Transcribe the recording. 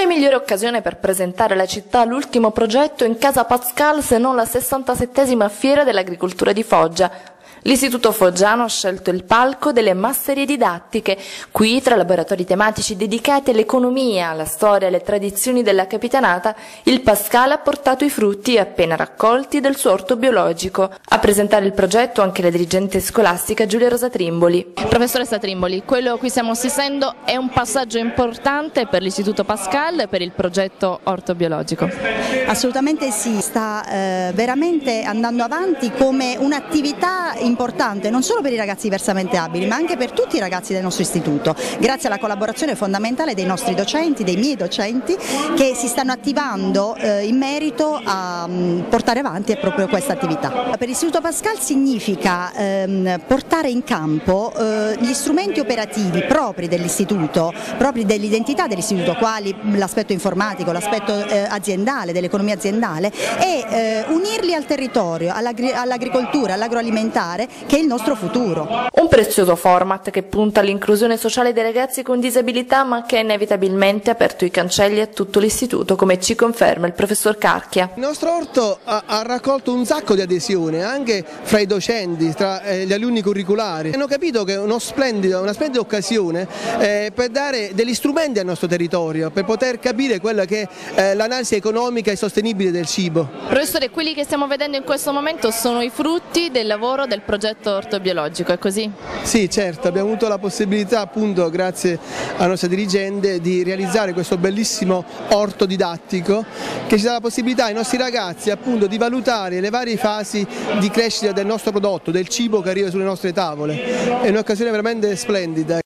Quale migliore occasione per presentare alla città l'ultimo progetto in Casa Pascal se non la 67esima Fiera dell'Agricoltura di Foggia? L'Istituto Foggiano ha scelto il palco delle masserie didattiche. Qui, tra laboratori tematici dedicati all'economia, alla storia e alle tradizioni della capitanata, il Pascal ha portato i frutti appena raccolti del suo orto biologico. A presentare il progetto anche la dirigente scolastica Giulia Rosa Trimboli. Professoressa Trimboli, quello a cui stiamo assistendo è un passaggio importante per l'Istituto Pascal e per il progetto orto biologico? Assolutamente sì, sta veramente andando avanti come un'attività importante non solo per i ragazzi diversamente abili ma anche per tutti i ragazzi del nostro istituto, grazie alla collaborazione fondamentale dei nostri docenti, dei miei docenti che si stanno attivando in merito a portare avanti proprio questa attività. Per l'Istituto Pascal significa portare in campo gli strumenti operativi propri dell'istituto, propri dell'identità dell'istituto, quali l'aspetto informatico, l'aspetto aziendale, dell'economia aziendale e unirli al territorio, all'agricoltura, all'agroalimentare che è il nostro futuro. Un prezioso format che punta all'inclusione sociale dei ragazzi con disabilità ma che inevitabilmente ha aperto i cancelli a tutto l'istituto, come ci conferma il professor Carchia. Il nostro orto ha raccolto un sacco di adesione anche fra i docenti, tra gli alunni curriculari. Hanno capito che è una splendida occasione per dare degli strumenti al nostro territorio, per poter capire quella che è l'analisi economica e sostenibile del cibo. Professore, quelli che stiamo vedendo in questo momento sono i frutti del lavoro del progetto orto biologico, è così? Sì, certo, abbiamo avuto la possibilità appunto grazie alla nostra dirigente di realizzare questo bellissimo orto didattico che ci dà la possibilità ai nostri ragazzi appunto di valutare le varie fasi di crescita del nostro prodotto, del cibo che arriva sulle nostre tavole. È un'occasione veramente splendida.